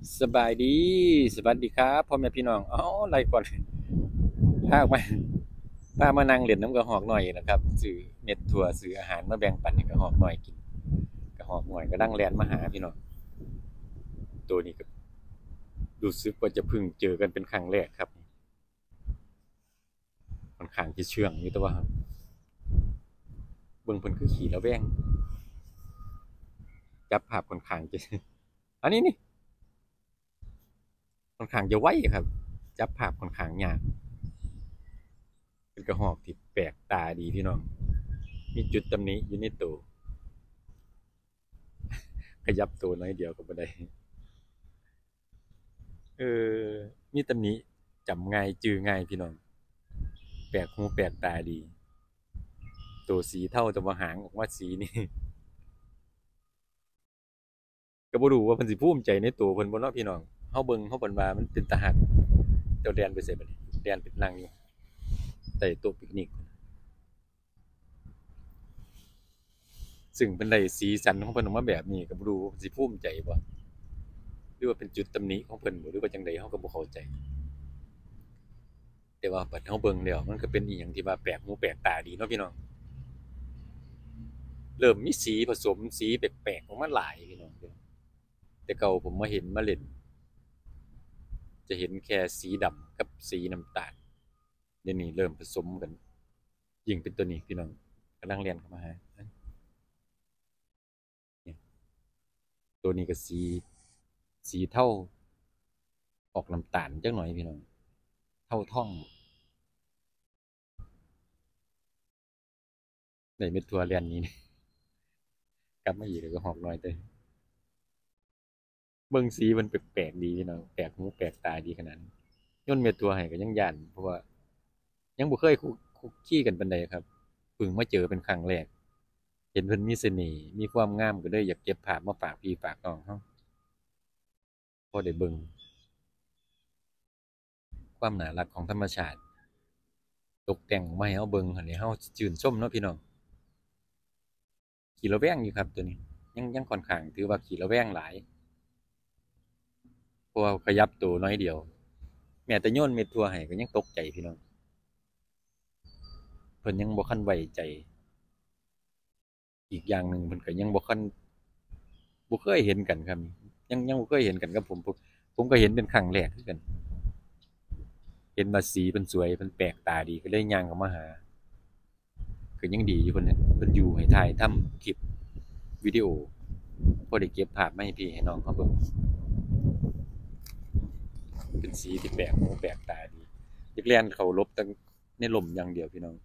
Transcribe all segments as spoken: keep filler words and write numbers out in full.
สบายดีสวัสดีครับพ่อแม่พี่น้องอ๋อไรก่อนพาออกมาพามานั่งเล่นน้ำกระหอกหน่อยนะครับซื้อเม็ดถั่วซื้ออาหารมาแบ่งปันให้กระหอกหน่อยกินกระหอกหน่อยก็ดังแลนมาหาพี่น้องตัวนี้ก็รู้สึกว่าจะเพิ่งเจอกันเป็นครั้งแรกครับค่อนข้างจะเชื่องอยู่แตัวว่าเบิ่งเพิ่นคือขี่แล้วแว่งจับภาพค่อนข้างจะอันนี้นี่ค่อนข้างจะไวครับจับภาพค่อนข้างยากเป็นกระหอกที่แปลกตาดีพี่น้องมีจุดตำหนิอยู่ในตัวขยับตัวน้อยเดียวก็บ่ได้ เออมีตำหนิจำง่ายจือง่ายพี่น้องแปลกหูแปลกตาดีตัวสีเท่าแต่ว่าหางออกมาสีนี่ก็บ่รู้ว่าเพิ่นสิภูมิใจในตัวเพิ่นบ่เนาะพี่น้องเฮาเบิ่งเฮาเบิ่นว่ามันเป็นตาฮักเจ้าแดนไปไสบัดนี้แดนไปนั่งอยู่ใต้โต๊ะปิกนิกซึ่งเพิ่นได้สีสันของเพิ่นออกมาแบบนี้ก็บ่รู้ว่าสิภูมิใจบ่หรือว่าเป็นจุดตำหนิของเพิ่นบ่หรือว่าจังไดเฮาก็บ่เข้าใจแต่ว่าบัดเฮาเบิ่งแล้วมันก็เป็นอีหยังที่ว่าแปลกหูแปลกตาดีเนาะพี่น้องเริ่มมีสีผสมสีแปลกๆออกมาหลายพี่น้องแต่เก่าผมมาเห็นมาเล่น จะเห็นแค่สีดำกับสีน้ำตาลเดี๋ยวนี้เริ่มผสมกันยิ่งเป็นตัวนี้พี่น้องกำลังเรียนเข้ามาฮะเนี่ยตัวนี้ก็สีสีเท่าออกน้ำตาลจังหน่อยพี่น้องเท่าท่องในเม็ดทัวเรียนนี้กลับมาอีกแล้วก็หอกหน่อยเต้เบิ่งสีมันแปลกๆดีพี่น้องแปลกหูแปลกตาดีขนาดนั้นย่นเม็ดทัวให้ก็ยังยันเพราะว่ายังบ่เคยคุกคุกคี้กันปานใดครับเพิ่งมาเจอเป็นครั้งแรกเห็นเพิ่นมีเสน่ห์มีความงามก็เลยอยากเก็บภาพมาฝากพี่ฝากน้องเฮาพอได้เบิ่งความน่ารักของธรรมชาติ ตกแต่งมาให้เฮาเบิ่งหั้นนี่เฮาชื่นชมเนาะพี่น้องขี้ระแวงอยู่ครับตัวนี้ยังยังค่อนข้างถือว่าขี้ระแวงหลายเพราะว่าขยับตัวน้อยเดียวแม้แต่โยนเม็ดทั่วให้ก็ยังตกใจพี่น้องเพิ่นยังบ่คันไว้ใจอีกอย่างหนึ่งเพิ่นก็ยังบ่คันบ่เคยเห็นกันครับยังยังบ่เคยเห็นกันกับผมผมผมก็เห็นเป็นครั้งแรกคือกันเห็นว่าสีเพิ่นสวยเพิ่นแปลกตาดีก็เลยย่างเข้ามาหาก็ยังดีอยู่เพิ่นน่ะเพิ่นอยู่ให้ถ่ายทำคลิปวิดีโอพอได้เก็บภาพมาให้พี่ให้น้องเขาเบิ่ง เป็นสีที่แปลกหูแปลกตาดีอยากเลียนเขาลบตั้งในลมอย่างเดียวพี่น้อง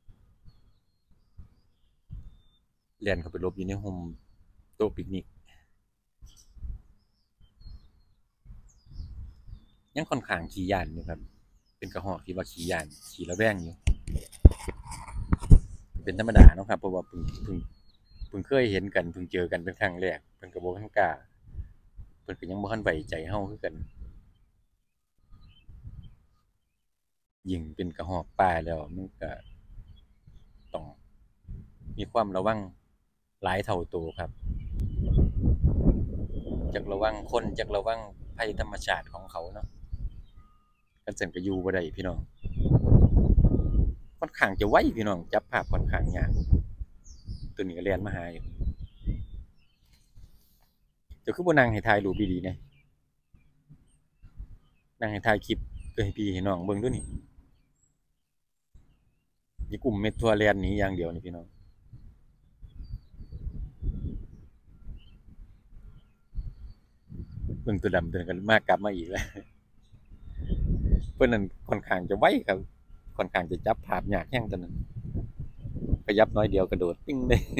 เลียนเขาไปลบอยู่ในห่มโต๊ะปิกนิกยังค่อนข้างขี้ยานอยู่ครับเป็นกระหอกที่ว่าขี้ยานขี้ระแวงอยู่เป็นธรรมดาเนาะครับเพราะว่าเพิ่งเพิ่งเพิ่งเคยเห็นกันเพิ่งเจอกันเป็นครั้งแรกเพิ่นก็บ่ทันกล้าเพิ่นก็ยังบ่ทันไว้ใจเฮาคือกันยิ่งเป็นกระหอกป่าแล้วมันก็ต้องมีความระวังหลายเท่าตัวครับจักระวังคนจักระวังภัยธรรมชาติของเขาเนาะกันซั่นก็อยู่บ่ได้พี่น้อง ค่อนข้างจะไวพี่น้องจับภาพค่อนข้างยากตัวนี้ก็เรียนมาหาอยู่เดี๋ยวคือบ่นั่งให้ถ่ายรูปดีๆเนี่ยนั่งให้ถ่ายคลิปเพื่อให้พี่ให้น้องเบิ่งดูนี่มีกลุ่มเม็ดทัวเรียนหนี้อย่างเดียวนี่พี่น้องเบิ่งตัวดำตัวนั้นก็มากลับมาอีกแล้วเพิ่นนั่นค่อนข้างจะไวครับค่อนข้างจะจับภาพยากแฮงตัวนั้นขยับน้อยเดียวกระโดดปิ้งเลย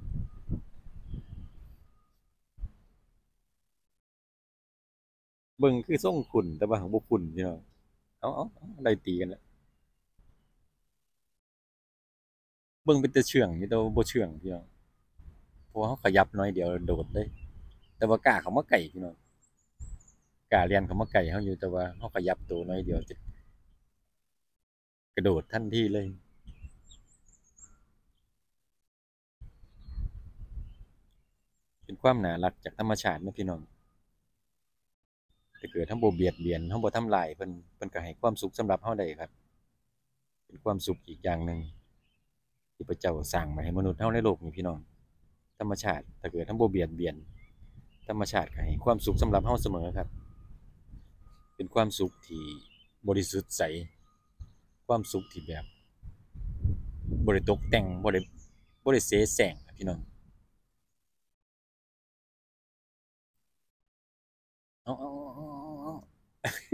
เบิ่งคือทรงขุ่นแต่ว่าของบ่ขุ่นพี่น้องเอาเอาเอาได้ตีกันแล้วเบิ่งเป็นแต่เชื่องอยู่แต่ว่าบ่เชื่องพี่น้องเพราะว่าเขาขยับน้อยเดียวโดดเลยแต่ว่ากล้าเข้ามาใกล้พี่น้องกล้าเลียนเข้ามาใกล้เฮาอยู่แต่ว่าเฮาขยับตัวน้อยเดียวจะกระโดดทันทีเลย เป็นความน่ารักจากธรรมชาตินะพี่น้องถ้าเกิดเฮาบ่เบียดเบียนเฮาบ่ทำร้ายเพิ่นเพิ่นก็ให้ความสุขสำหรับเฮาได้ครับเป็นความสุขอีกอย่างหนึ่งที่พระเจ้าสร้างมาให้มนุษย์เฮาในโลกนี้พี่น้องธรรมชาติถ้าเกิดเฮาบ่เบียดเบียนธรรมชาติก็ให้ความสุขสำหรับเฮาเสมอครับเป็นความสุขที่บริสุทธิ์ใสความสุขที่แบบบ่ได้ตกแต่งบ่ได้บ่ได้เสแสร้งอะพี่น้องเอาๆๆๆ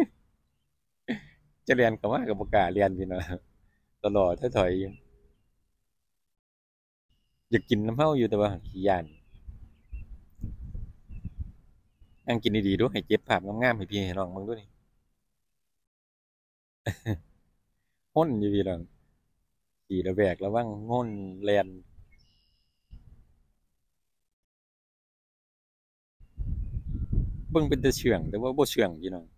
จะเรียนก็มาก็บ่กล้าเรียนพี่น้องตลอดถอยๆอยู่อยากกินนำเฮาอยู่แต่ว่าขี้ย้านนั่งกินดีๆดูให้เก็บภาพงามๆให้พี่ให้น้องเบิ่งดูนี่ห้นอยู่พี่น้องขี่ระแวกระวังห้นแล่นเบิ่งเป็นตาเชื่องแต่ว่าบ่เชื่องพี่น้อง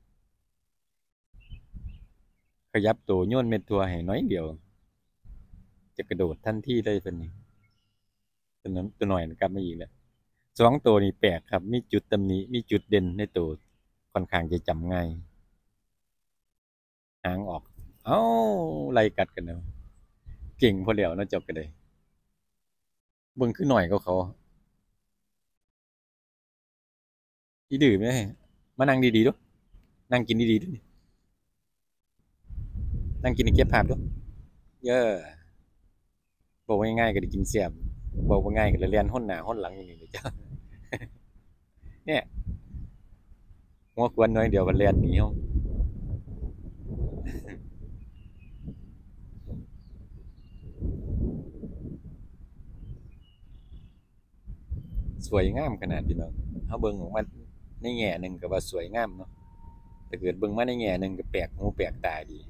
ขยับตัวโยนเม็ดถั่วให้น้อยเดียวจะกระโดดทันทีเลยเพิ่นนี่ตัวนั้นตัวน้อยกลับมาอีกแล้วสองตัวนี้แปลกครับมีจุดตำหนิมีจุดเด่นในตัวค่อนข้างจะจำง่ายหางออกเอ้าไล่กัดกันแล้วเก่งพอแล้วเนาะเจ้าก็ได้เบิ่งคือน้อยกว่าเขาอีดื้อแม่มานั่งดีๆดูนั่งกินดีๆดูนั่งกินให้เก็บภาพดูเย้อบอกว่าง่ายๆก็ได้กินแซ่บบอกว่าง่ายก็เลยเลียนห้นหน้าห้นหลังอย่างนี้เลยจ้ะเนี่ยหัวควนน้อยเดียวก็เลียนหนีเฮาสวยงามขนาดพี่น้องเฮาเบิ่งออกมาในแง่หนึ่งก็ว่าสวยงามเนาะถ้าเกิดเบิ่งมาในแง่หนึ่งก็แปลกหูแปลกตาดี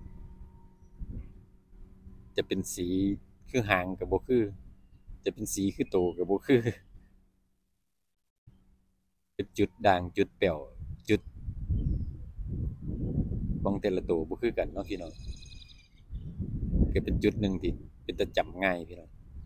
จะเป็นสีคือหางก็บ่คือจะเป็นสีคือโตก็บ่คือเป็นจุดด่างจุดแป๋วจุดของแต่ละตัวบ่คือกันเนาะพี่น้องก็เป็นจุดหนึ่งที่เป็นตาจำง่ายพี่น้อง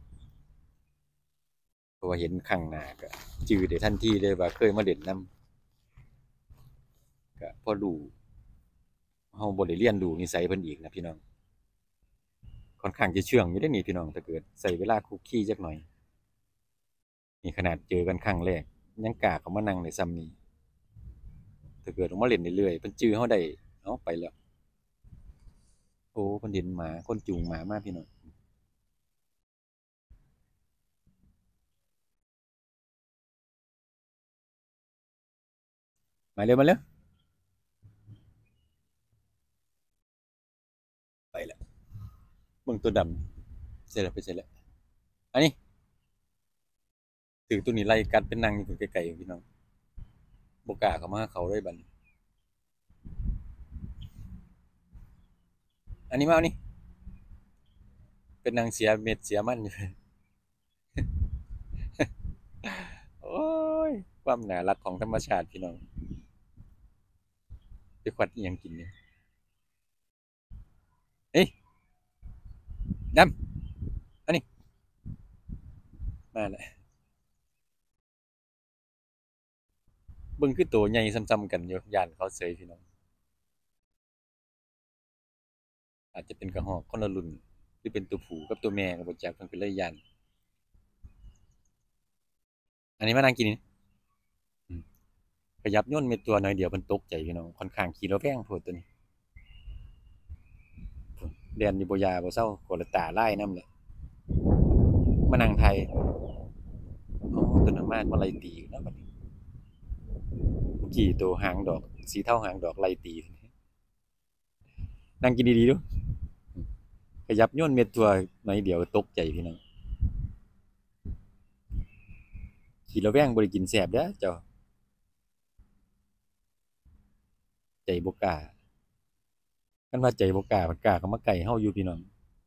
เพราะว่าเห็นข้างหน้าก็จื้อได้ทันทีเลยว่าเคยมาเล่นนำก็พอรู้เฮาบ่ได้เรียนรู้นิสัยเพิ่นอีกนะพี่น้องค่อนข้างจะเชื่องอยู่เดะนี่พี่น้องถ้าเกิดใช้เวลาคุกคีจักหน่อยนี่ขนาดเจอกันครั้งแรกยังกล้าเข้ามานั่งได้ส่ำนี้ถ้าเกิดออกมาเล่นเรื่อยๆเพิ่นจื้อเฮาได้เอ้าไปแล้วโอ้เพิ่นเห็นหมาคนจูงหมามาพี่น้องมาเร็วมาเร็วไปแล้วเบิ่งตัวดำเสร็จแล้วไปเสร็จแล้วอันนี้ถือตัวนี้ไล่กัดเป็นนางอยู่ไกลๆพี่น้องบ่กล้าเข้ามาหาเขาเลยบัดนี้อันนี้มาเอานี่เป็นนางเสียเม็ดเสียมันอยู่โอ้ยความน่ารักของธรรมชาติพี่น้องไปควัดอีหยังกินเนี่ยเฮ้ยดำอันนี้มาแล้วเบิ่งคือตัวใหญ่ซ้ำๆกันอยู่ย่านเขาเสยพี่น้องอาจจะเป็นกระรอกคนละรุ่นหรือเป็นตัวผู้กับตัวแม่ก็บ่จักเพิ่นก็เลยย่านอันนี้มานั่งกินนี่อืมขยับย่นเม็ดตัวหน่อยเดียวเพิ่นตกใจพี่น้องค่อนข้างขี้ระแวงโพดตัวนี้พู้นเรียนอยู่บ่ยาบ่เซาคนละตาลายนำแหละมานั่งไทยอ๋อตัวนั้นมามาไล่ตีเนาะบัดนี้เมื่อกี้ตัวหางดอกสีเทาหางดอกไล่ตีนั่งกินดีๆดูขยับย่นเม็ดตัวหน่อยเดียวตกใจพี่น้องขี้ระแวงบ่ได้กินแซ่บเด้อเจ้าใจบ่กล้าคันว่าใจบ่กล้ามันกล้าเข้ามาใกล้เฮาอยู่พี่น้อง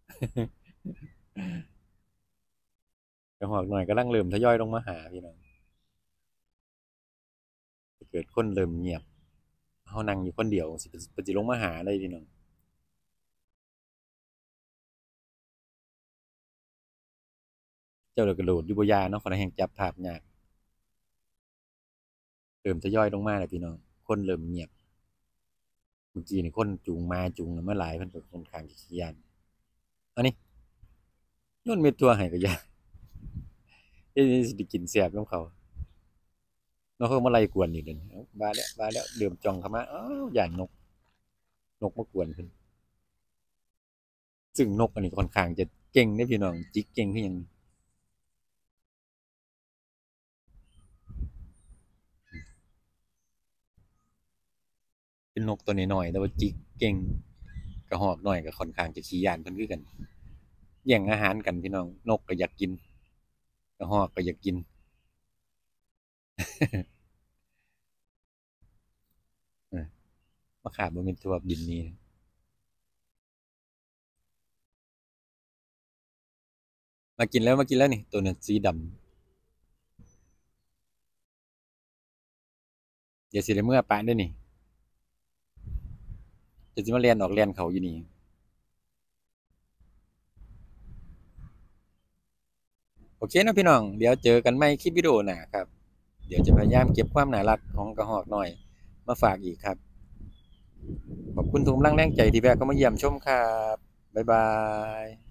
กระหอกน้อยกำลังเริ่มทยอยลงมาหาพี่น้องถ้าเกิดคนเริ่มเงียบเฮานั่งอยู่คนเดียวสิเพิ่นเพิ่นสิลงมาหาเลยพี่น้องเจ้าน่ะกระโดดอยู่บ่ยาเนาะข้อยน่ะแฮ่งจับภาพยากเริ่มทยอยลงมาแล้วพี่น้องคนเริ่มเงียบเมื่อกี้นี่คนจูงมาจูงมาหลายเพิ่นก็ค่อนข้างขี้ย้านอันนี้โยนเม็ดทั่วให้ก็ย้านเอ๊ะสิได้กินแซ่บนำเขาเนาะเขามาไล่กวนอีกเดี๋ยวนี้เอ้าว่าแล้วว่าแล้วเริ่มจ้องเข้ามาอ้าวย้านนกนกมากวนเพิ่นซึ่งนกอันนี้ค่อนข้างจะเก่งเด้อพี่น้องจิกเก่งคือหยังเป็นนกตัวน้อยๆแต่ว่าจิกเก่งกระรอกน้อยก็ค่อนข้างจะขี้ย้านเพิ่นคือกันแย่งอาหารกันพี่น้องนกก็อยากกินกระรอกก็อยากกินเออมะขามบ่แม่นทั่วดินนี่มากินแล้วมากินแล้วนี่ตัวนั้นสีดำเดี๋ยวสิได้เมื่อปานเด้อนี่เดี๋ยวสิมาเลียนออกเลียนเข้าอยู่นี่โอเคเนาะพี่น้องเดี๋ยวเจอกันใหม่คลิปวิดีโอหน้าครับเดี๋ยวจะพยายามเก็บความน่ารักของกระรอกน้อยมาฝากอีกครับขอบคุณทุกกำลังแรงใจที่แวะเข้ามาเยี่ยมชมครับบ๊ายบาย